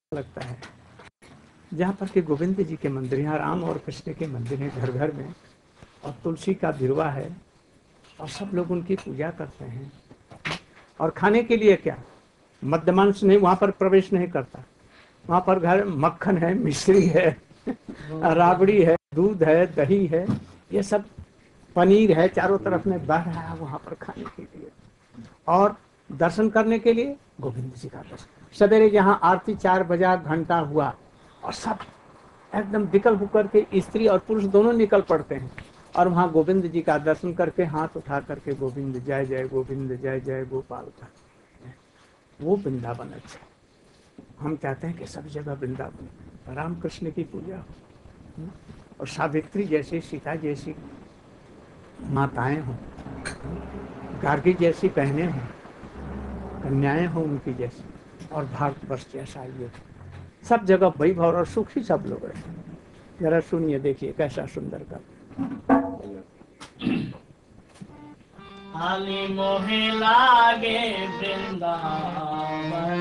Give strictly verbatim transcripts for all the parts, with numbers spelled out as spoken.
लगता है जहाँ पर के गोविंद जी के मंदिर, यहाँ राम और कृष्ण के मंदिर हैं घर घर में, और तुलसी का बिरवा है और सब लोग उनकी पूजा करते हैं। और खाने के लिए क्या, मध्यमांश नहीं वहाँ पर प्रवेश नहीं करता। वहाँ पर घर मक्खन है, मिश्री है, राबड़ी है, दूध है, दही है, ये सब पनीर है, चारों तरफ में बह रहा है वहाँ पर खाने के लिए। और दर्शन करने के लिए गोविंद जी का दर्शन, सवेरे जहाँ आरती चार बजा घंटा हुआ और सब एकदम विकल होकर के स्त्री और पुरुष दोनों निकल पड़ते हैं और वहाँ गोविंद जी का दर्शन करके हाथ उठा करके गोविंद जय जय गोविंद जय जय गोपाल का, वो वृंदावन अच्छा। हम चाहते हैं कि सब जगह वृंदावन राम कृष्ण की पूजा हो, और सावित्री जैसी, सीता जैसी माताएं हों, गार्गी जैसी बहनें हों, कन्याएं हों उनकी जैसी, और भारतवर्ष जैसा ये सब जगह वैभव और सुखी सब लोग रहे। जरा सुनिए, देखिए कैसा सुंदर का। हाली मोहे लागे वृंदावन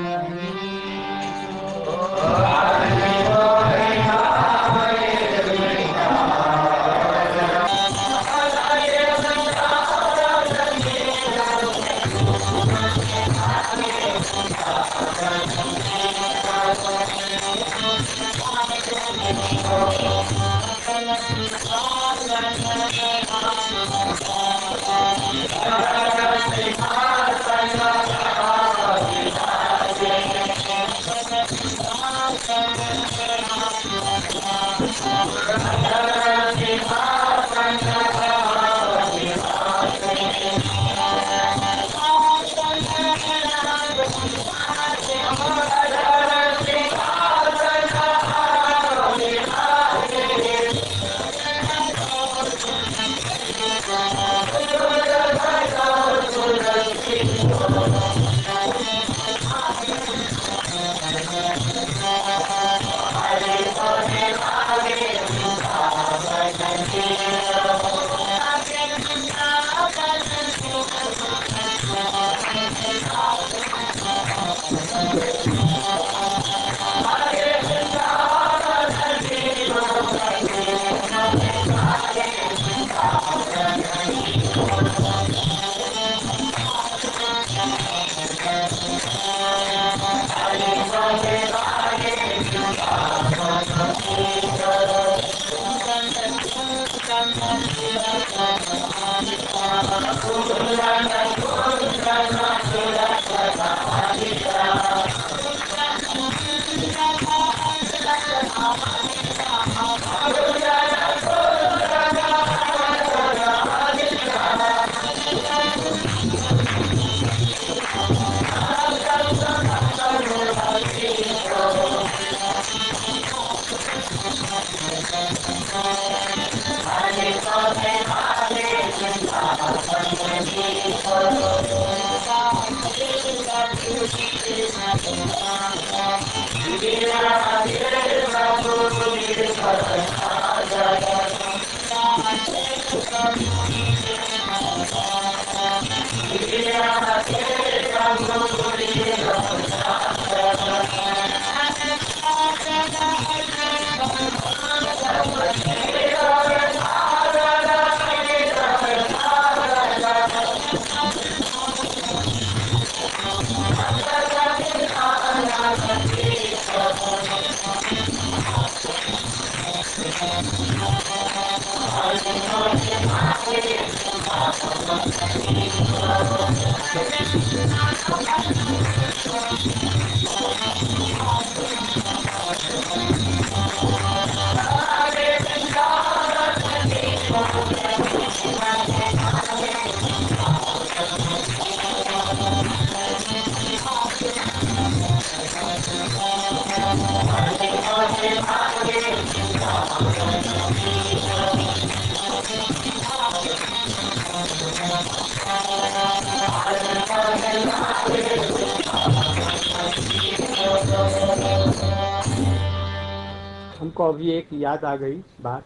हमको अभी एक याद आ गई बात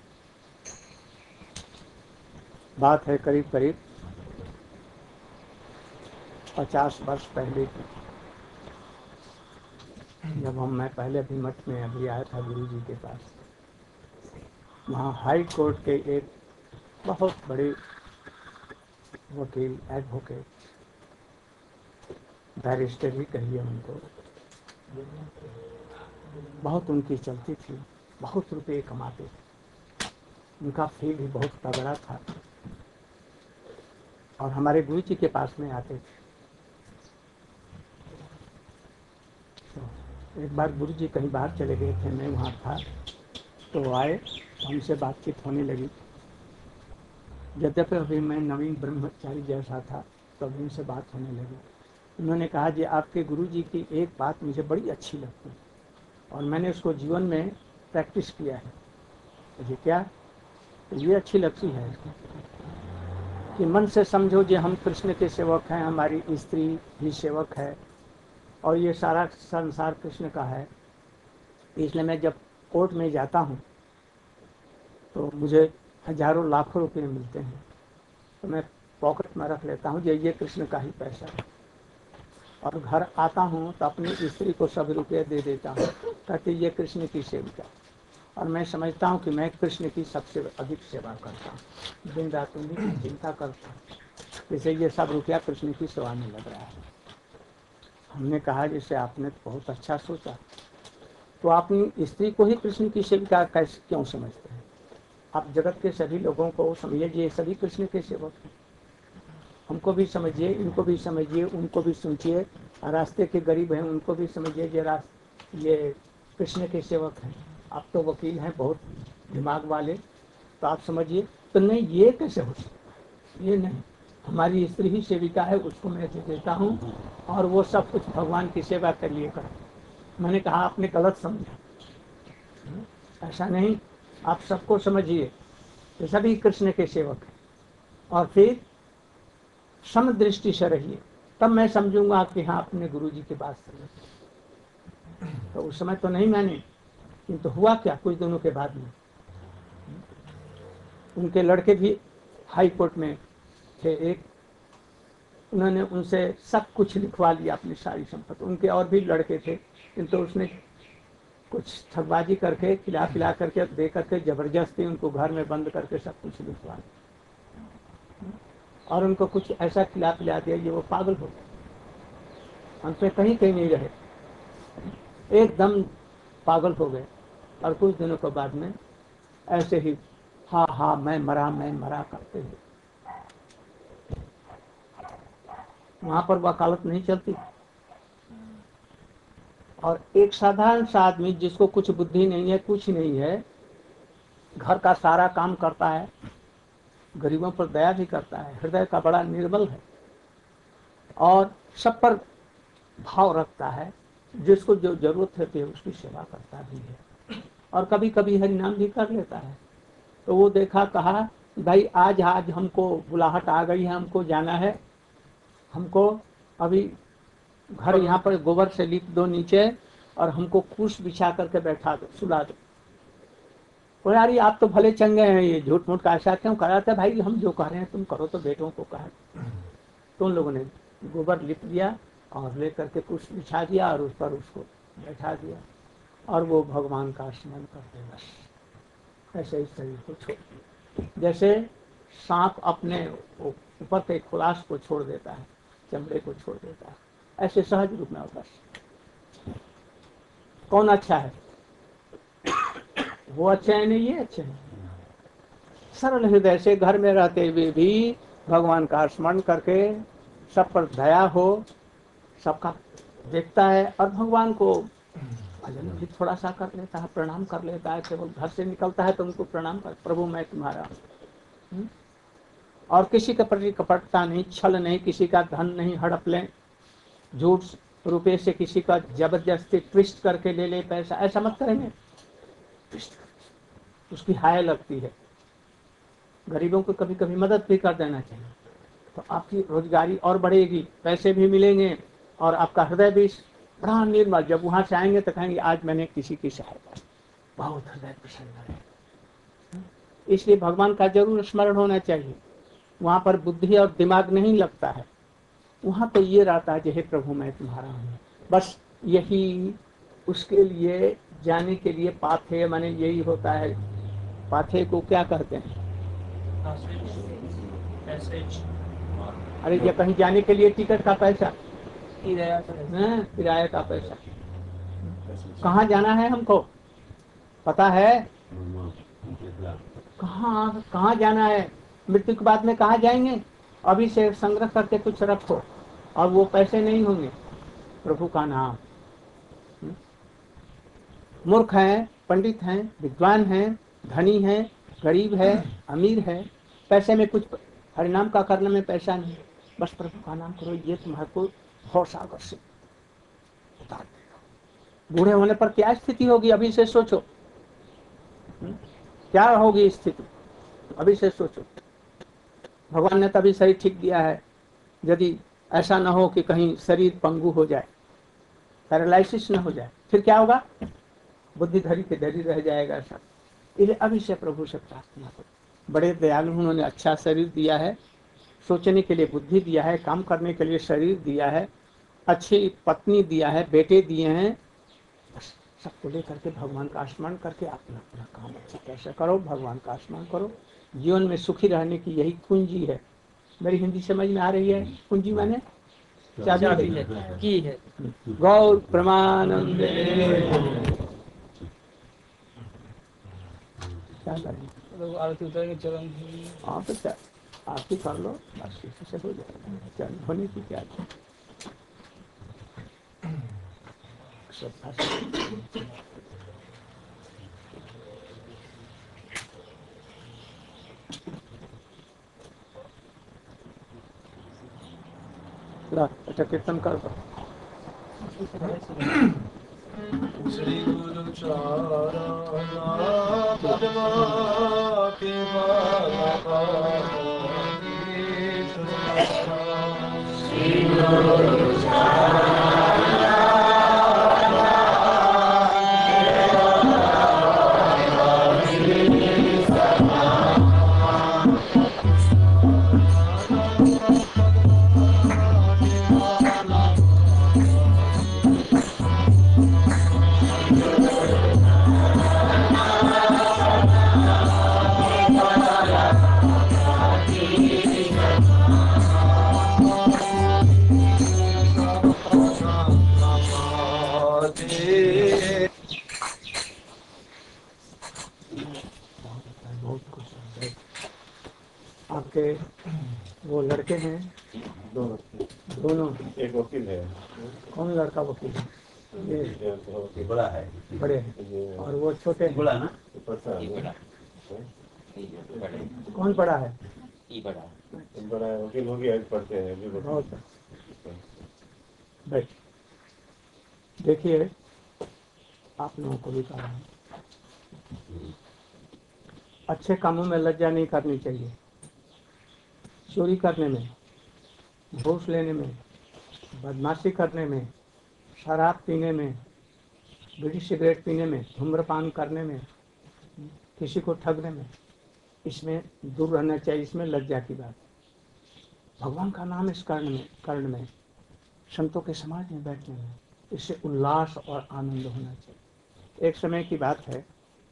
बात है करीब करीब पचास वर्ष पहले की। जब हम मैं पहले अभी मठ में अभी आया था गुरु जी के पास, वहाँ हाई कोर्ट के एक बहुत बड़े वकील एडवोकेट, बैरिस्टर ही कहिए उनको, बहुत उनकी चलती थी, बहुत रुपए कमाते थे, उनका फी भी बहुत तगड़ा था और हमारे गुरु जी के पास में आते थे। तो एक बार गुरु जी कहीं बाहर चले गए थे, मैं वहाँ था, तो आए, हमसे बातचीत होने लगी। यद्यपि अभी मैं नवीन ब्रह्मचारी जैसा था, तो अभी उनसे बात होने लगी। उन्होंने कहा जी आपके गुरु जी की एक बात मुझे बड़ी अच्छी लगती है और मैंने उसको जीवन में प्रैक्टिस किया है। मुझे क्या तो ये अच्छी लगती है कि मन से समझो कि हम कृष्ण के सेवक हैं, हमारी स्त्री भी सेवक है और ये सारा संसार कृष्ण का है। इसलिए मैं जब कोर्ट में जाता हूँ तो मुझे हजारों लाखों रुपए मिलते हैं, तो मैं पॉकेट में रख लेता हूँ, ये ये कृष्ण का ही पैसा है। और घर आता हूँ तो अपनी स्त्री को सब रुपये दे देता हूँ, कहते ये कृष्ण की सेविका। और मैं समझता हूँ कि मैं कृष्ण की सबसे अधिक सेवा करता हूँ, दिन रात उन्हीं की चिंता करता हूँ, जैसे ये सब रुपया कृष्ण की सेवा में लग रहा है। हमने कहा जैसे आपने तो बहुत अच्छा सोचा, तो अपनी स्त्री को ही कृष्ण की सेविका कैसे क्यों समझते हैं? आप जगत के सभी लोगों को समझिए, ये सभी कृष्ण के सेवक हैं। हमको भी समझिए, इनको भी समझिए, उनको भी सुनिए, रास्ते के गरीब हैं उनको भी समझिए, ये रास्ते ये कृष्ण के सेवक हैं। आप तो वकील हैं बहुत दिमाग वाले, तो आप समझिए। तो नहीं, ये कैसे हो सकता? ये नहीं, हमारी स्त्री ही सेविका है, उसको मैं दे देता हूँ और वो सब कुछ भगवान की सेवा के लिए कर। मैंने कहा आपने गलत समझा, ऐसा नहीं, आप सबको समझिए, ये सभी कृष्ण के सेवक हैं और फिर समदृष्टि से रहिए, तब मैं समझूंगा कि हाँ अपने गुरु जी की बात समझ। तो उस समय तो नहीं मैंने, किंतु तो हुआ क्या, कुछ दिनों के बाद में उनके लड़के भी हाई कोर्ट में थे एक, उन्होंने उनसे सब कुछ लिखवा लिया, अपनी सारी संपत्ति। उनके और भी लड़के थे, किंतु तो उसने कुछ ठगबाजी करके खिला पिला करके दे करके जबरदस्ती उनको घर में बंद करके सब कुछ लिखवा लिया और उनको कुछ ऐसा खिला पिला दिया ये वो पागल हो गए, हमसे कहीं कहीं नहीं रहे, एकदम पागल हो गए। और कुछ दिनों के बाद में ऐसे ही हाँ हाँ मैं मरा मैं मरा करते हुए, वहां पर वकालत नहीं चलती। और एक साधारण सा आदमी जिसको कुछ बुद्धि नहीं है, कुछ नहीं है, घर का सारा काम करता है, गरीबों पर दया भी करता है, हृदय का बड़ा निर्मल है और सब पर भाव रखता है, जिसको जो जरूरत होती है उसकी सेवा करता भी है और कभी कभी हरिनाम भी कर लेता है। तो वो देखा, कहा भाई आज आज हमको बुलाहट आ गई है, हमको जाना है, हमको अभी घर यहाँ पर गोबर से लिप दो नीचे और हमको कुश बिछा करके बैठा दो, सुला दो। तो यार आप तो भले चंगे हैं, ये झूठ मूठ का ऐसा क्यों कराते? भाई हम जो कह रहे हैं तुम करो, तो बेटों को कहा। तो उन लोगों ने गोबर लिप दिया और लेकर के कुश बिछा दिया और उस पर उसको बैठा दिया और वो भगवान का स्मरण करते बस ऐसे ही शरीर को छोड़ दिया, जैसे सांप अपने ऊपर के खुलास को छोड़ देता है, चमड़े को छोड़ देता है, ऐसे सहज रूप में बस। कौन अच्छा है? वो अच्छे हैं, नहीं ये अच्छे हैं। सरल हृदय से घर में रहते हुए भी भगवान का स्मरण करके सब पर दया हो, सबका देखता है और भगवान को भजन भी थोड़ा सा कर लेता है, प्रणाम कर लेता है। केवल घर से निकलता है तो उनको प्रणाम कर, प्रभु मैं तुम्हारा। और किसी के प्रति कपटता नहीं, छल नहीं, किसी का धन नहीं हड़प लें, झूठ रुपये से किसी का जबरदस्ती ट्विस्ट करके ले ले पैसा, ऐसा मत करेंगे, उसकी हाय लगती है। गरीबों को कभी कभी मदद भी कर देना चाहिए, तो आपकी रोजगारी और बढ़ेगी, पैसे भी मिलेंगे और आपका हृदय भी बड़ा निर्मल। जब वहां से आएंगे तो कहेंगे आज मैंने किसी की सहायता, बहुत हृदय प्रसन्न है। इसलिए भगवान का जरूर स्मरण होना चाहिए। वहां पर बुद्धि और दिमाग नहीं लगता है, वहां तो ये रहता है हे प्रभु मैं तुम्हारा हूँ, बस यही उसके लिए जाने के लिए पाथे माने यही होता है। पाथे को क्या कहते हैं? अरे ये कहीं जाने के लिए टिकट का पैसा, किराए का पैसा। कहाँ जाना है हमको पता है? कहाँ कहाँ जाना है? मृत्यु के बाद में कहाँ जाएंगे? अभी से संग्रह करके कुछ रखो, और वो पैसे नहीं होंगे, प्रभु का नाम। मूर्ख हैं, पंडित हैं, विद्वान हैं, धनी हैं, गरीब है, अमीर है, पैसे में कुछ, हरिनाम का करने में पैसा नहीं, बस प्रभु का नाम करो, ये तुम्हारे भव सागर से उतार देगा। बूढ़े होने पर क्या स्थिति होगी अभी से सोचो, क्या होगी स्थिति अभी से सोचो। भगवान ने तभी शरीर ठीक दिया है, यदि ऐसा न हो कि कहीं शरीर पंगु हो जाए, पैरालिसिस न हो जाए, फिर क्या होगा? बुद्धि धरी के धरी रह जाएगा सब। इसलिए अभी से प्रभु से प्रार्थना करो। बड़े दयालु, उन्होंने अच्छा शरीर दिया है, सोचने के लिए बुद्धि दिया है, काम करने के लिए शरीर दिया है, अच्छी पत्नी दिया है, बेटे दिए हैं, बस सबको लेकर के भगवान का स्मरण करके अपना अपना काम अच्छा कैसे करो, भगवान का स्मरण करो। जीवन में सुखी रहने की यही कुंजी है। मेरी हिंदी समझ में आ रही है? कुंजी माने चाबी है, की है। गौर प्रमानंदे। क्या करें? आरती उतारेंगे चरण। हाँ तो क्या आरती कर लो, बस इसी से हो जाएगा। चरण होने की क्या है? अच्छा कीर्तन कर दो। श्री गुरु चारण पद्मा के बाला श्री गुरु आपके वो लड़के हैं दोनों दोनों? एक वकील है। कौन लड़का वकील है? ये ये बड़ा है, बड़े हैं, और वो छोटे हैं? बड़ा ना, बड़ा कौन बड़ा है? बड़ा बड़ा वकील हो गया, पढ़ते हैं भी बहुत। बैठ देखिए, आप लोगों को भी कहा है, अच्छे कामों में लज्जा नहीं करनी चाहिए। चोरी करने में, घूस लेने में, बदमाशी करने में, शराब पीने में, बीड़ी सिगरेट पीने में, धूम्रपान करने में, किसी को ठगने में, इसमें दूर रहना चाहिए। इसमें लज्जा की बात। भगवान का नाम इस कर्ण में कर्ण में संतों के समाज में बैठने में, इससे उल्लास और आनंद होना चाहिए। एक समय की बात है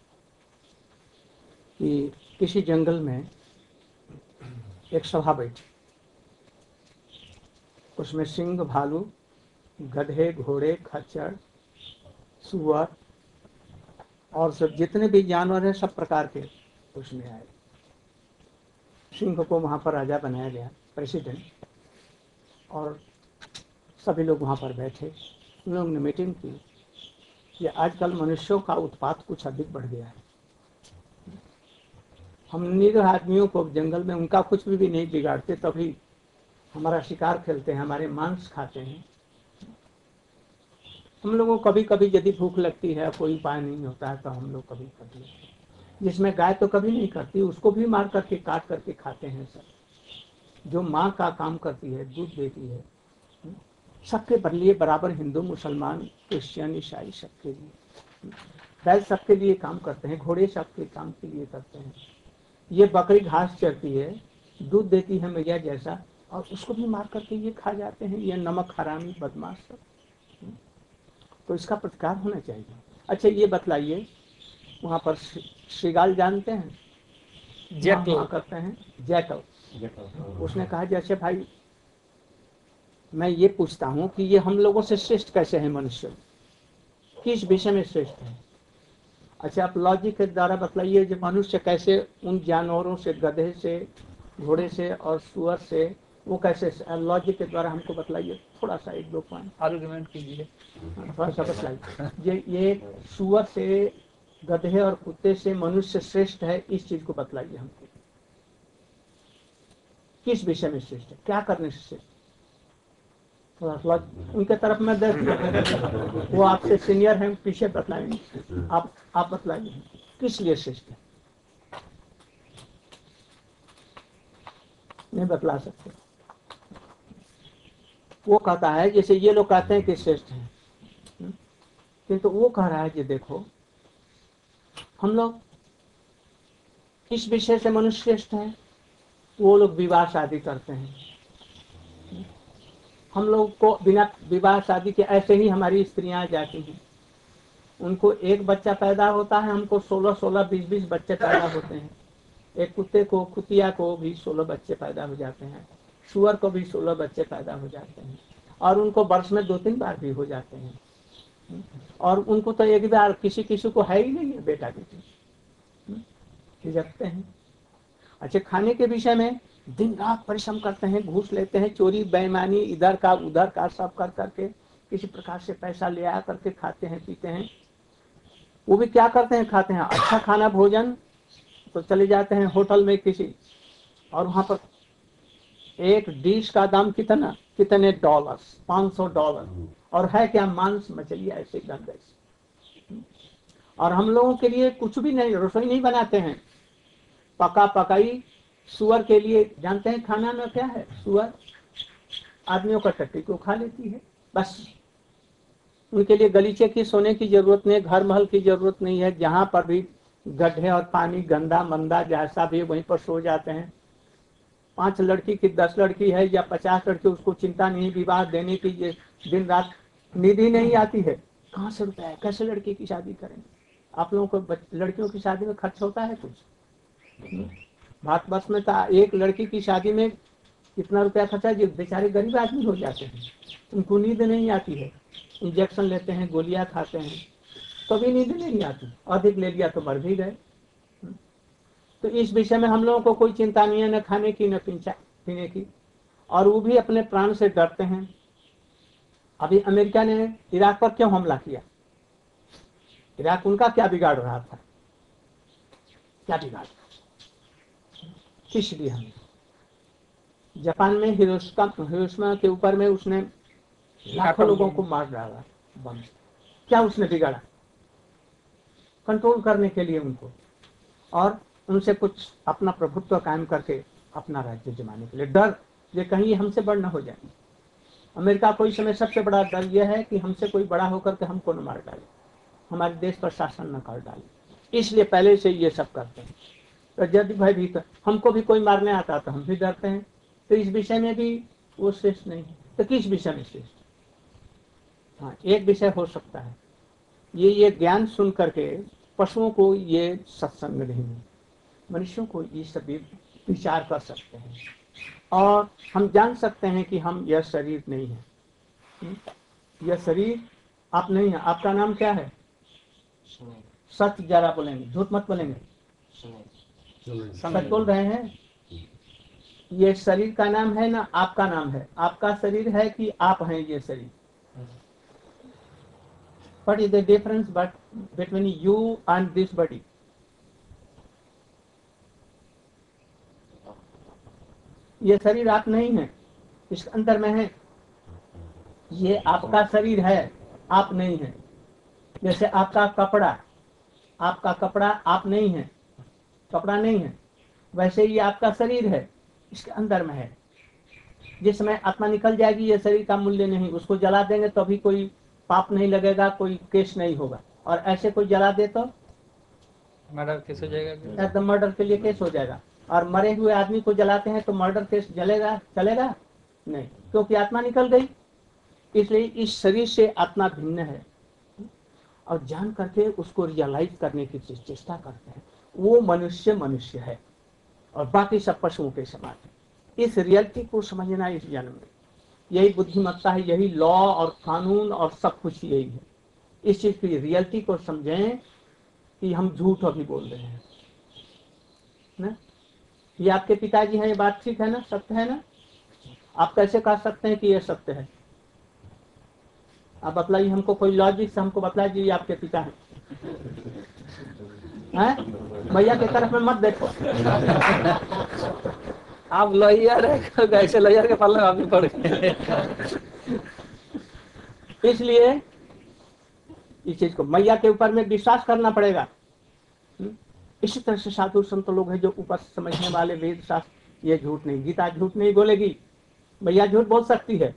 कि किसी जंगल में एक सभा बैठी, उसमें सिंह, भालू, गधे, घोड़े, खच्चर, सुअर और सब जितने भी जानवर हैं सब प्रकार के उसमें आए। सिंह को वहाँ पर राजा बनाया गया, प्रेसिडेंट, और सभी लोग वहाँ पर बैठे। उन लोगों ने मीटिंग की कि आजकल मनुष्यों का उत्पात कुछ अधिक बढ़ गया है। हम निरीह आदमियों को जंगल में उनका कुछ भी, भी नहीं बिगाड़ते, तभी हमारा शिकार खेलते हैं, हमारे मांस खाते हैं। हम लोगों को कभी कभी यदि भूख लगती है, कोई उपाय नहीं होता है, तो हम लोग कभी कभी, जिसमें गाय तो कभी नहीं करती, उसको भी मार करके काट करके खाते हैं सब। जो माँ का काम करती है, दूध देती है, सबके लिए बराबर, हिंदू, मुसलमान, क्रिश्चियन, ईसाई, सबके लिए। बैल सबके लिए काम करते हैं, घोड़े सबके काम के लिए करते हैं। ये बकरी घास चरती है, दूध देती है मैया जैसा, और उसको भी मार करके ये खा जाते हैं। ये नमक हरामी बदमाश सब। तो इसका प्रतिकार होना चाहिए। अच्छा ये बतलाइए, वहाँ पर श्रीगाल जानते हैं, जैकल। वहाँ करते हैं जैकल। उसने कहा जैसे भाई मैं ये पूछता हूँ कि ये हम लोगों से श्रेष्ठ कैसे है मनुष्य, किस विषय में श्रेष्ठ है? अच्छा आप लॉजिक के द्वारा बतलाइए जो मनुष्य कैसे उन जानवरों से, गधे से, घोड़े से और सुअर से, वो कैसे, लॉजिक के द्वारा हमको बतलाइए थोड़ा सा, एक दो पॉइंट आर्गुमेंट कीजिए। थोड़ा सा बतलाइए। ये ये सुअर से, गधे और कुत्ते से मनुष्य श्रेष्ठ है, इस चीज को बतलाइए हमको, किस विषय में श्रेष्ठ है, क्या करने से श्रेष्ठ? थोड़ा उनके तरफ में देख, वो आपसे सीनियर हैं, पीछे बतलाएंगे, आप आप बतलाइए किस लिए श्रेष्ठ है। नहीं बतला सकते। वो कहता है जैसे ये लोग कहते हैं कि श्रेष्ठ है, किंतु तो वो कह रहा है कि देखो हम लोग किस विषय से मनुष्य श्रेष्ठ है, वो लोग विवाह शादी करते हैं, हम लोग को बिना विवाह शादी के ऐसे ही हमारी स्त्रियां जाती हैं, उनको एक बच्चा पैदा होता है, हमको सोलह सोलह बीस बीस बच्चे पैदा होते हैं, एक कुत्ते को, कुतिया को भी सोलह बच्चे पैदा हो जाते हैं, सुअर को भी सोलह बच्चे पैदा हो जाते हैं, और उनको वर्ष में दो तीन बार भी हो जाते हैं, और उनको तो एक बार किसी किसी को है ही नहीं है बेटा बेटी, झिझकते हैं। अच्छा खाने के विषय में दिन रात परिश्रम करते हैं, घूस लेते हैं, चोरी बेईमानी इधर का उधर का सब कर करके किसी प्रकार से पैसा ले आ करके खाते हैं पीते हैं। वो भी क्या करते हैं, खाते हैं अच्छा खाना भोजन तो चले जाते हैं होटल में किसी, और वहां पर एक डिश का दाम कितना, कितने डॉलर्स, पाँच सौ डॉलर, और है क्या मांस मछली ऐसे गंदे। और हम लोगों के लिए कुछ भी नहीं, रसोई नहीं बनाते हैं, पका पकाई। सुअर के लिए जानते हैं खाना में क्या है, सुअर आदमियों का टट्टी को खा लेती है बस, उनके लिए गलीचे की सोने की जरूरत नहीं, घर महल की जरूरत नहीं है, जहां पर भी गड्ढे और पानी गंदा मंदा जैसा भी वहीं पर सो जाते हैं। पांच लड़की की दस लड़की है या पचास लड़की, उसको चिंता नहीं विवाह देने की, ये दिन रात नींद ही नहीं आती है, कहाँ से रुपया है, कैसे लड़की की शादी करेंगे? आप लोगों को लड़कियों की शादी में खर्च होता है कुछ? भारतवर्ष में तो एक लड़की की शादी में कितना रुपया खर्चा, जो बेचारे गरीब आदमी हो जाते हैं, उनको नींद नहीं आती है, इंजेक्शन लेते हैं, गोलियां खाते हैं, कभी तो नींद नहीं आती, अधिक ले लिया तो मर भी गए। तो इस विषय में हम लोगों को कोई चिंता नहीं है, न खाने की न पीने की, और वो भी अपने प्राण से डरते हैं। अभी अमेरिका ने इराक पर क्यों हमला किया? इराक उनका क्या बिगाड़ रहा था, क्या बिगाड़, किस लिए? हमें जापान में हिरोशिमा के ऊपर में उसने लाखों लोगों को मार डाला बम, क्या उसने बिगाड़ा? कंट्रोल करने के लिए उनको, और उनसे कुछ अपना प्रभुत्व कायम करके अपना राज्य जमाने के लिए, डर ये कहीं हमसे बड़ न हो जाए। अमेरिका को इस समय सबसे बड़ा डर यह है कि हमसे कोई बड़ा होकर के हमको न मार डाले, हमारे देश पर शासन न कर डाले, इसलिए पहले से ये सब करते हैं। तो यदि भयभीत, हमको भी कोई मारने आता तो हम भी डरते हैं, तो इस विषय में भी वो श्रेष्ठ नहीं है। तो किस विषय में श्रेष्ठ? हाँ एक विषय हो सकता है, ये ये ज्ञान सुन करके पशुओं को ये सत्संग नहीं है, मनुष्यों को ये सभी विचार कर सकते हैं, और हम जान सकते हैं कि हम यह शरीर नहीं है, यह शरीर आप नहीं है। आपका नाम क्या है? सच जरा बोलेंगे, झूठ मत बोलेंगे, सच बोल रहे हैं। ये शरीर का नाम है ना आपका नाम है? आपका शरीर है कि आप हैं ये शरीर? What is the difference but between you and this body? ये शरीर आप नहीं है, इसके अंदर में है, ये आपका शरीर है, आप नहीं है। जैसे आपका कपड़ा, आपका कपड़ा आप नहीं है, कपड़ा नहीं है, वैसे ही आपका शरीर है, इसके अंदर में है। जिस समय आत्मा निकल जाएगी ये शरीर का मूल्य नहीं, उसको जला देंगे तो भी कोई पाप नहीं लगेगा, कोई केस नहीं होगा, और ऐसे कोई जला दे तो मर्डर केस हो जाएगा, एकदम मर्डर के लिए केस हो जाएगा। और मरे हुए आदमी को जलाते हैं तो मर्डर केस जलेगा, चलेगा नहीं, क्योंकि आत्मा निकल गई। इसलिए इस शरीर से आत्मा भिन्न है, और जान करके उसको रियलाइज करने की चेष्टा करते हैं, वो मनुष्य मनुष्य है और बाकी सब पशुओं के समान है। इस रियलिटी को समझना इस जन्म में, यही बुद्धिमत्ता है, यही लॉ और कानून और सब कुछ यही है। इस चीज की रियलिटी को समझें कि हम झूठ अभी बोल रहे हैं ना। ये आपके पिताजी हैं, ये बात ठीक है ना, सत्य है ना। आप कैसे कह सकते हैं कि ये सत्य है? आप बतलाइए हमको, कोई लॉजिक से हमको बतलाइए, ये आपके पिता हैं हैं? भैया की तरफ में मत देखो। आप लॉयर है, ऐसे लॉयर के पालन आप भी पड़ गए। इसलिए इस चीज को मैया के ऊपर में विश्वास करना पड़ेगा। इसी तरह से साधु संत लोग हैं जो ऊपर समझने वाले, वेद शास्त्र, ये झूठ नहीं, गीता झूठ नहीं बोलेगी। मैया झूठ बोल सकती है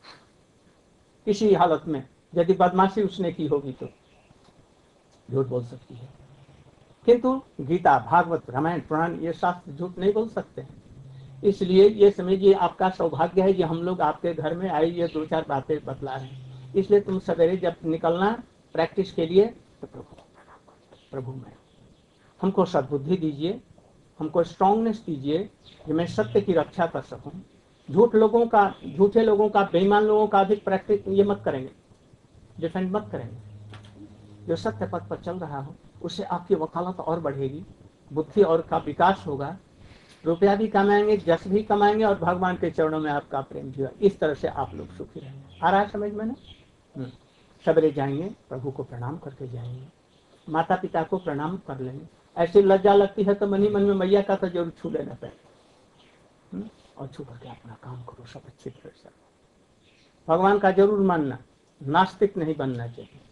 किसी हालत में, यदि बदमाशी उसने की होगी तो झूठ बोल सकती है, किंतु गीता, भागवत, रामायण, पुराण, ये शास्त्र झूठ नहीं बोल सकते हैं। इसलिए ये समझिए आपका सौभाग्य है कि हम लोग आपके घर में आए, ये दो चार बातें बतला रहे हैं। इसलिए तुम सवेरे जब निकलना प्रैक्टिस के लिए तो प्रभु प्रभु में हमको सद्बुद्धि दीजिए, हमको स्ट्रांगनेस दीजिए कि मैं सत्य की रक्षा कर सकूं। झूठ लोगों का, झूठे लोगों का, बेईमान लोगों का भी प्रैक्टिस ये मत करेंगे, डिफेंड मत करेंगे। जो सत्य पथ पर चल रहा हो उससे आपकी वकालत और बढ़ेगी, बुद्धि और का विकास होगा, रुपया भी कमाएंगे, जस भी कमाएंगे और भगवान के चरणों में आपका प्रेम भी होगा। इस तरह से आप लोग सुखी रहेंगे। आ रहा है समझ में ना? सवेरे जाएंगे, प्रभु को प्रणाम करके जाएंगे, माता पिता को प्रणाम कर लेंगे। ऐसी लज्जा लगती है तो मन ही मन में मैया का तो जरूर छू लेना पड़ेगा, और छू करके अपना काम करो सब अच्छी तरह से। भगवान का जरूर मानना, नास्तिक नहीं बनना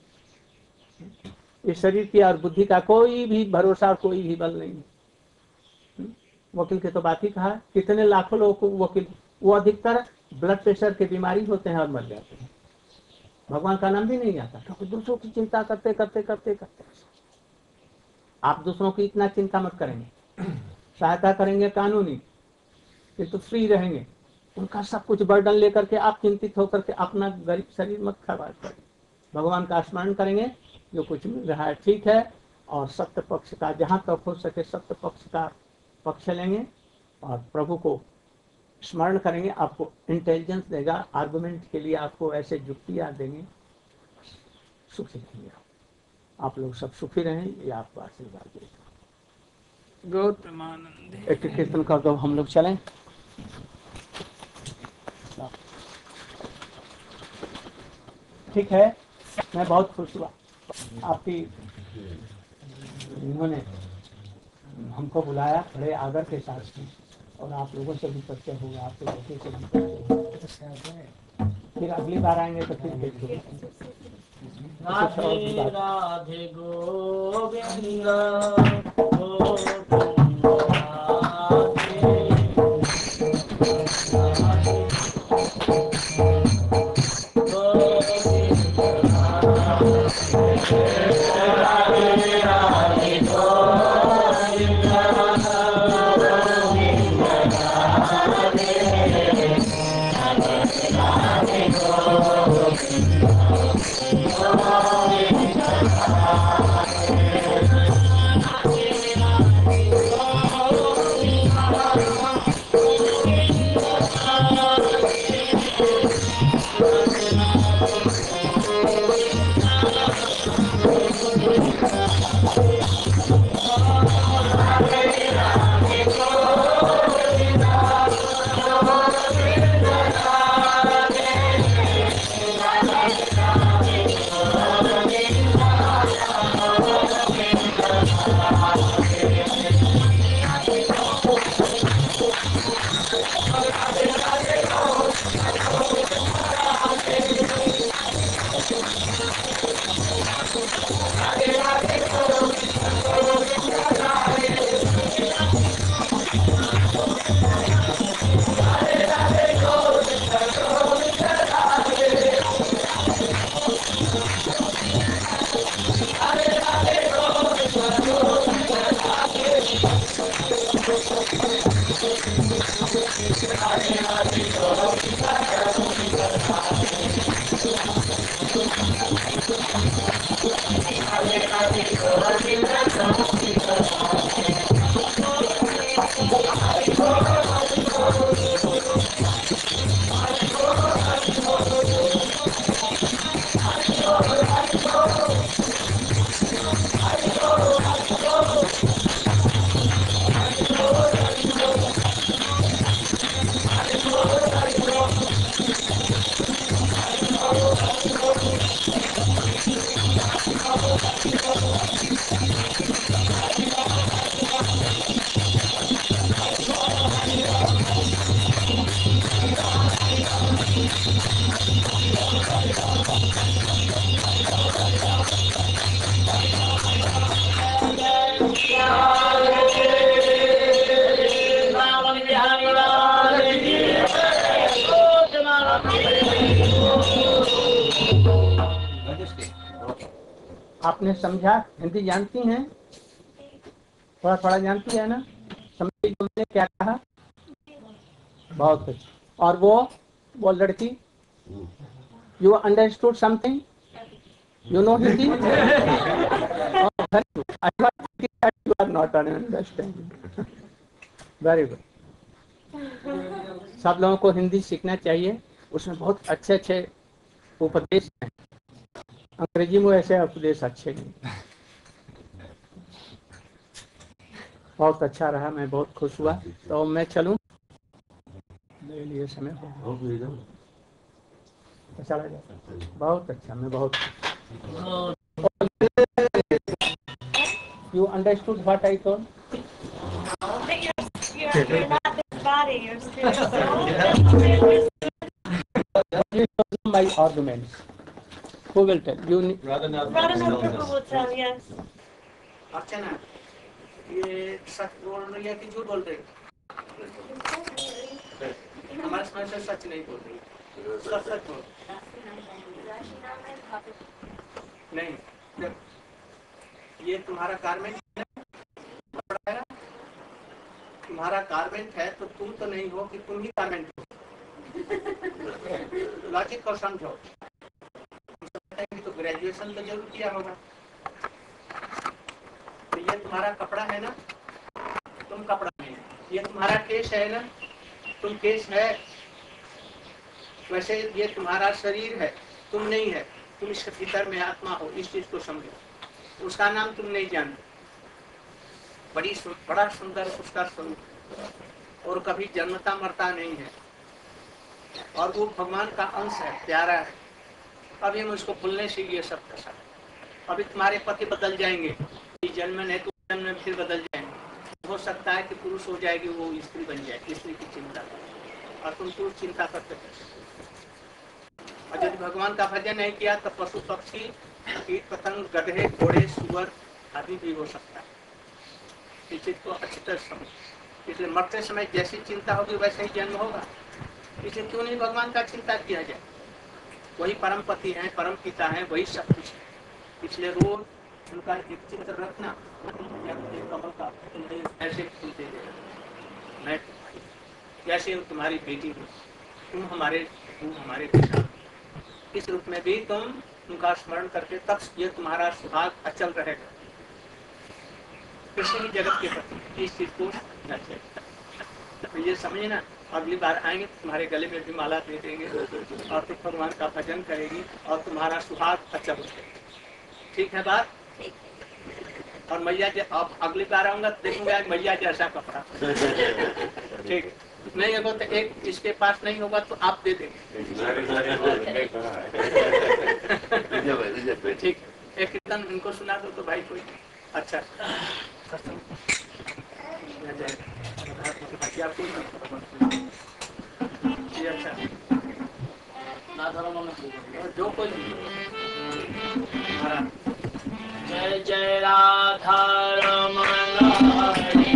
चाहिए। इस शरीर की और बुद्धि का कोई भी भरोसा, कोई भी बल नहीं है। वकील के तो बात ही कहा, कितने लाखों लोगों को वकील, वो अधिकतर ब्लड प्रेशर के बीमारी होते हैं और मर जाते हैं, भगवान का नाम भी नहीं आता, क्योंकि दूसरों की चिंता करते करते करते करते। आप दूसरों की इतना चिंता मत करेंगे, सहायता करेंगे कानूनी, किंतु तो फ्री रहेंगे। उनका सब कुछ बर्डन लेकर के आप चिंतित होकर के अपना गरीब शरीर मत खराब करें। भगवान का स्मरण करेंगे, जो कुछ मिल रहा है ठीक है, और सत्य पक्ष का जहाँ तक हो सके सत्य पक्ष का पक्ष लेंगे और प्रभु को स्मरण करेंगे। आपको इंटेलिजेंस देगा, आर्गुमेंट के लिए आपको ऐसे युक्तियाँ देंगे, सुखी रहेंगे। आप लोग सब सुखी रहें, ये आपको आशीर्वाद देगा। गौतमानंद एक कीर्तन कर दो, हम लोग चलें। ठीक है, मैं बहुत खुश हुआ आपकी, इन्होंने हमको बुलाया बड़े आदर के साथ, और आप लोगों से भी परिचय होगा, आपके बेटे से भी परिचय होगा। फिर अगली बार आएंगे तो फिर देखेंगे। राधे राधे गोविंद गोविंद राधे आपने समझा? हिंदी जानती हैं? थोड़ा थोड़ा जानती है ना? समझी तुमने क्या कहा? बहुत अच्छा। और वो वो लड़की, you understood something? You know Hindi? You are not understanding. Very good. सब लोगों को हिंदी सीखना चाहिए, उसमें बहुत अच्छे अच्छे उपदेश हैं। अंग्रेजी में ऐसे उपदेश अच्छे नहीं। बहुत अच्छा रहा, मैं बहुत खुश हुआ। तो मैं चलूं? मेरे लिए समय हो गया। चला जाए। बहुत अच्छा, मैं बहुत you understood what I told? You're not this body, you're spirit. My arguments. Who will tell? You need... Radhanath Prabhu will tell, yes. Archana, ये सच बोल रही है कि झूठ बोल रही है? हमारे समय से सच नहीं बोल रही, सच सच बोल नहीं। जब ये तुम्हारा गारमेंट है, तुम्हारा गारमेंट है तो तुम तो नहीं हो कि तुम ही गारमेंट हो। लॉजिक को समझो। तो ग्रेजुएशन तो जरूर किया होगा। तो ये तुम्हारा कपड़ा है ना, तुम कपड़ा नहीं। ये तुम्हारा केश है ना, तुम केश है। वैसे ये तुम्हारा शरीर है, तुम नहीं है। तुम इसके भीतर में आत्मा हो, इस चीज को समझो। उसका नाम तुम नहीं जानते। बड़ी बड़ा सुंदर उसका स्वरूप, और कभी जन्मता मरता नहीं है, और वो भगवान का अंश है, प्यारा है। अभी हम उसको भूलने से ये सब कर सकते। अभी तुम्हारे पति बदल जाएंगे, जन्म है तो जन्म में फिर बदल जाएंगे। हो सकता है कि पुरुष हो जाएगी, वो स्त्री बन जाए, स्त्री की चिंता कर, और तुम पुरुष चिंता करते हो। और यदि भगवान का भजन नहीं किया तो पशु पक्षी कीट पतंग गधे घोड़े सुअर आदि भी हो सकता है। इस चीज को अच्छी तरह समझ। इसलिए मरते समय जैसी चिंता होगी वैसे ही जन्म होगा। इसलिए क्यों नहीं भगवान का चिंता किया जाए? वही परम पति है, परम पिता है, वही सब कुछ है। इसलिए रोज उनका एक चित्र रखना, कमल का ऐसे फूलते मैं जैसे तुम्हारी बेटी हो, तुम हमारे तुम हमारे पिता, इस रूप में भी तुम उनका स्मरण करके तब ये तुम्हारा सुहाग अचल रहेगा किसी भी जगत के प्रति। इस चीज को तो ये समझना। अगली बार आएंगे तुम्हारे गले में भी माला दे देंगे और तुम भगवान का भजन करेगी और तुम्हारा सुहाग अचल रहेगा। ठीक है बात? और मैया अब अगली बार आऊंगा तो देखूंगा मैया जैसा कपड़ा। ठीक है, नहीं होगा तो एक इसके पास नहीं होगा तो आप दे देंगे। ठीक, एक कीर्तन इनको सुना दो तो भाई कोई अच्छा जो कोई जय जय राधा रमण हरे,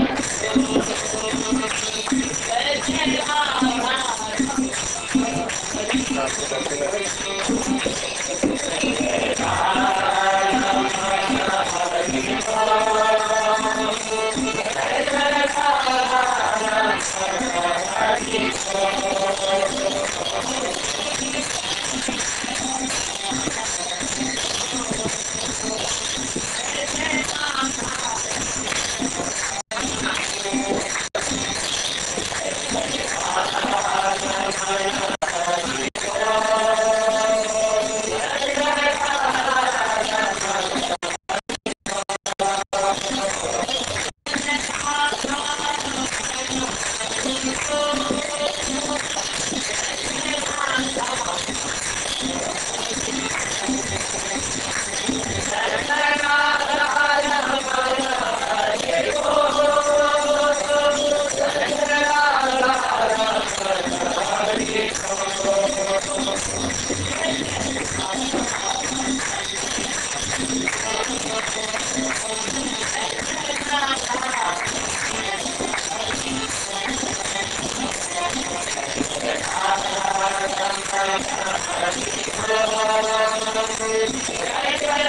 जय जय राधा जय जय